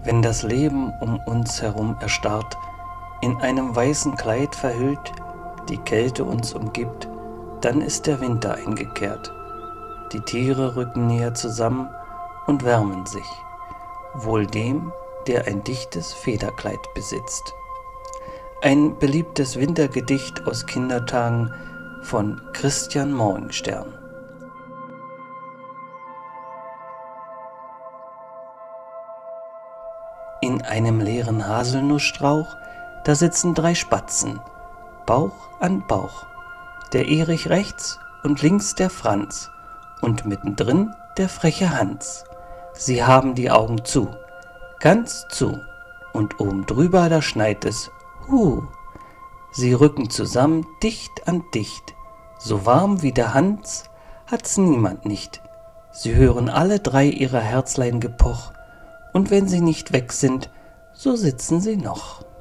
Wenn das Leben um uns herum erstarrt, in einem weißen Kleid verhüllt, die Kälte uns umgibt, dann ist der Winter eingekehrt. Die Tiere rücken näher zusammen und wärmen sich, wohl dem, der ein dichtes Federkleid besitzt. Ein beliebtes Wintergedicht aus Kindertagen von Christian Morgenstern. In einem leeren Haselnussstrauch, da sitzen 3 Spatzen, Bauch an Bauch, der Erich rechts und links der Franz und mittendrin der freche Hans. Sie haben die Augen zu, ganz zu, und oben drüber da schneit es, Sie rücken zusammen dicht an dicht, so warm wie der Hans hat's niemand nicht. Sie hören alle 3 ihrer Herzlein Gepoch, und wenn sie nicht weg sind, so sitzen sie noch.